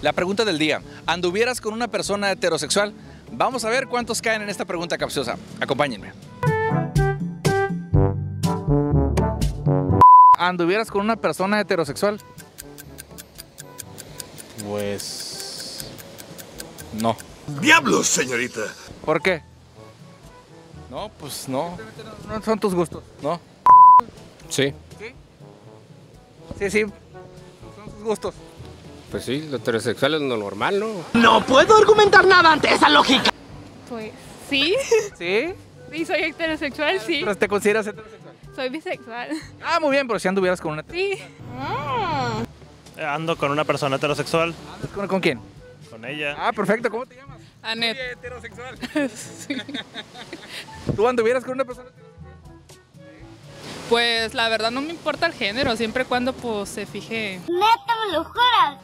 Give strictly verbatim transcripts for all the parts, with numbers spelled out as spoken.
La pregunta del día, ¿anduvieras con una persona heterosexual? Vamos a ver cuántos caen en esta pregunta capciosa. Acompáñenme. ¿Anduvieras con una persona heterosexual? Pues... no. ¡Diablos, señorita! ¿Por qué? No, pues no. No son tus gustos. No. Sí. Sí, sí. Son tus gustos. Pues sí, lo heterosexual es lo normal, ¿no? No puedo argumentar nada ante esa lógica. Pues sí, ¿Sí? sí, soy heterosexual, sí. ¿Pero te consideras heterosexual? Soy bisexual. Ah, muy bien, pero si anduvieras con una... Sí. Ando con una persona heterosexual. ¿Con, con quién? Con ella. Ah, perfecto. ¿Cómo te llamas? Anet. Oye, heterosexual. Sí. ¿Tú anduvieras con una persona heterosexual? Pues la verdad no me importa el género, siempre y cuando pues se fije. ¿Neta me lo juras?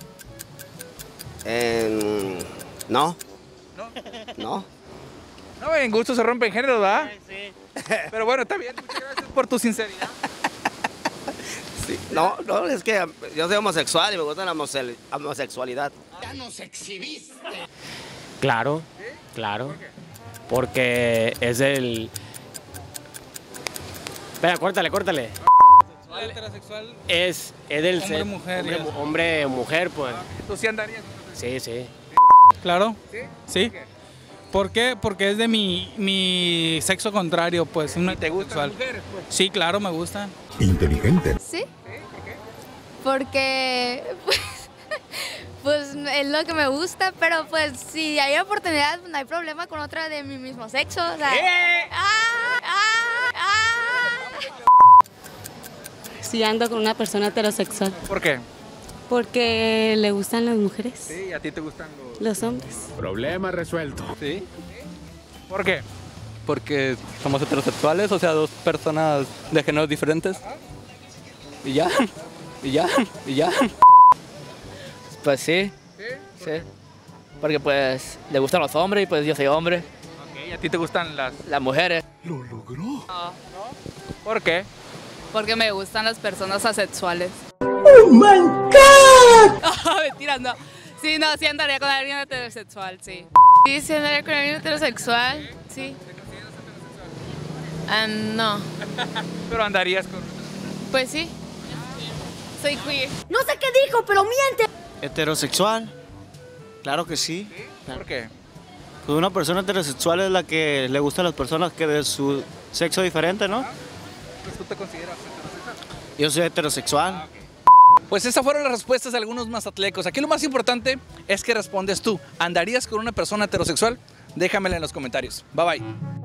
Eh, no. ¿No? No. No, en gusto se rompen géneros, ¿verdad? Sí, sí. Pero bueno, está bien. Muchas gracias por tu sinceridad. Sí. No, no, es que yo soy homosexual y me gusta la homose- homosexualidad. Ya nos exhibiste. Claro, claro. Porque es el... Espera, córtale, córtale. ¿El heterosexual? Es, es del Hombre, ser- mujer, Hombre, ya. mu- hombre o mujer, pues. ¿Tú sí andarías? Sí, sí. Claro, ¿Sí? sí. ¿Por qué? Porque es de mi, mi sexo contrario, pues. Una ¿Y te gustan sexual. las mujeres, pues? Sí, claro, me gustan. Inteligente. ¿Sí? Porque pues, pues es lo que me gusta, pero pues si hay oportunidad no hay problema con otra de mi mismo sexo. O sea, ¡ah! ¡ah! ¡ah! Sí, ando con una persona heterosexual. ¿Por qué? Porque le gustan las mujeres, Sí, ¿a ti te gustan los...? los hombres. Problema resuelto. Sí. ¿Por qué? Porque somos heterosexuales, o sea, dos personas de géneros diferentes. Y ya. Y ya. Y ya. Pues sí, sí. Porque pues le gustan los hombres y pues yo soy hombre. Ok, ¿a ti te gustan las...? Las mujeres. Lo logró. ¿Por qué? Porque me gustan las personas asexuales. ¡Oh, my God! Mentira, no. Sí, no, sí andaría con alguien heterosexual, sí. Sí, sí andaría con alguien heterosexual, sí. Ah, no, Pero andarías con... pues sí. Soy queer. No sé qué dijo, pero miente. Heterosexual, claro que sí. ¿Por qué? Pues una persona heterosexual es la que le gustan las personas que de su sexo diferente, ¿no? Pues tú te consideras heterosexual. Yo soy heterosexual. Pues esas fueron las respuestas de algunos mazatlecos. Aquí lo más importante es que respondes tú. ¿Andarías con una persona heterosexual? Déjamela en los comentarios. Bye bye.